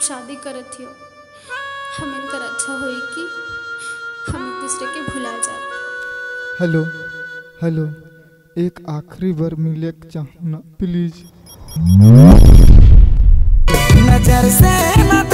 शादी करत हियो, हम इनकर अच्छा होई कि हम एक दूसरे के भुला जाए। हेलो हेलो, एक आखिरी बार मिले चाहूँ ना, प्लीज। नजर से